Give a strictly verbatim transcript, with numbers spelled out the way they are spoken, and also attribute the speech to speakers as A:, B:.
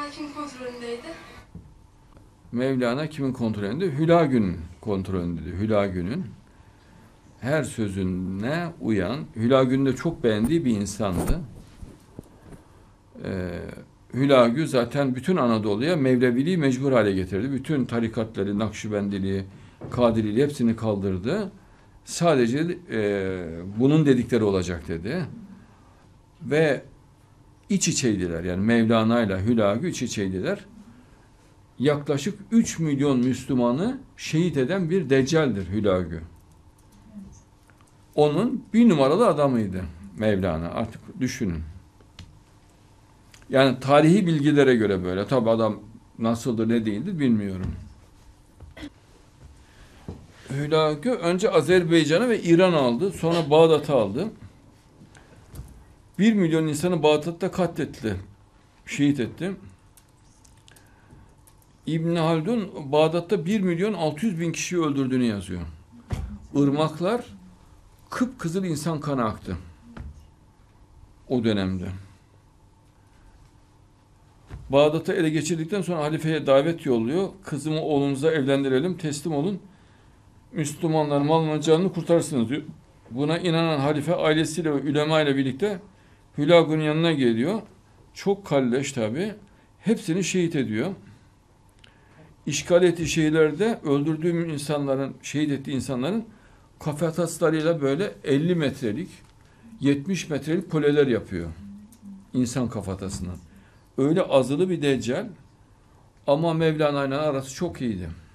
A: Mevlana kimin kontrolündeydi?
B: Mevlana kimin kontrolünde? Hulagu'nun kontrolündeydi. Hulagu'nun her sözüne uyan, Hulagu'nun da çok beğendiği bir insandı. Ee, Hulagu zaten bütün Anadolu'ya Mevleviliği mecbur hale getirdi. Bütün tarikatları, Nakşibendiliği, Kadiriliği hepsini kaldırdı. Sadece e, bunun dedikleri olacak dedi. Ve iç içeydiler. Yani Mevlana ile Hulagu iç içeydiler. Yaklaşık üç milyon Müslümanı şehit eden bir deccaldir Hulagu. Onun bir numaralı adamıydı Mevlana. Artık düşünün. Yani tarihi bilgilere göre böyle. Tabi adam nasıldır ne değildir bilmiyorum. Hulagu önce Azerbaycan'ı ve İran aldı. Sonra Bağdat'ı aldı. Bir milyon insanı Bağdat'ta katletti. Şehit etti. İbn Haldun Bağdat'ta bir milyon altı yüz bin kişiyi öldürdüğünü yazıyor. Irmaklar kıpkızıl insan kanı aktı. O dönemde. Bağdat'ı ele geçirdikten sonra halifeye davet yolluyor. Kızımı oğlunuza evlendirelim, teslim olun. Müslümanlar malını canını kurtarsınız diyor. Buna inanan halife ailesiyle ve ulema ile birlikte Hulagu'nun yanına geliyor. Çok kalleş tabi. Hepsini şehit ediyor. İşgal ettiği şehirlerde öldürdüğüm insanların, şehit ettiği insanların kafataslarıyla böyle elli metrelik, yetmiş metrelik kuleler yapıyor. İnsan kafatasına. Öyle azılı bir deccal ama Mevlana ile arası çok iyiydi.